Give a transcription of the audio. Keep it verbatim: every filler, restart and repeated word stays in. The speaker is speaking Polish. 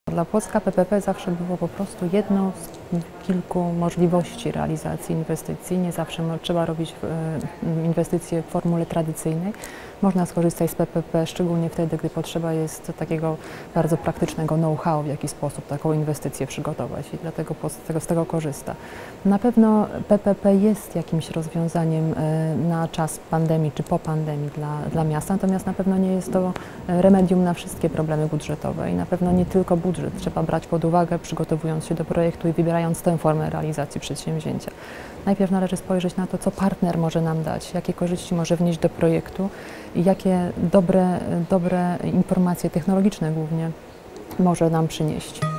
Dla Płocka P P P zawsze było po prostu jedną z kilku możliwości realizacji inwestycji. Nie zawsze trzeba robić inwestycje w formule tradycyjnej. Można skorzystać z P P P, szczególnie wtedy, gdy potrzeba jest takiego bardzo praktycznego know-how, w jaki sposób taką inwestycję przygotować i dlatego z tego, z tego korzysta. Na pewno P P P jest jakimś rozwiązaniem na czas pandemii czy po pandemii dla, dla miasta, natomiast na pewno nie jest to remedium na wszystkie problemy budżetowe i na pewno nie tylko budżet trzeba brać pod uwagę, przygotowując się do projektu i wybierając tę formę realizacji przedsięwzięcia. Najpierw należy spojrzeć na to, co partner może nam dać, jakie korzyści może wnieść do projektu i jakie dobre, dobre informacje technologiczne głównie może nam przynieść.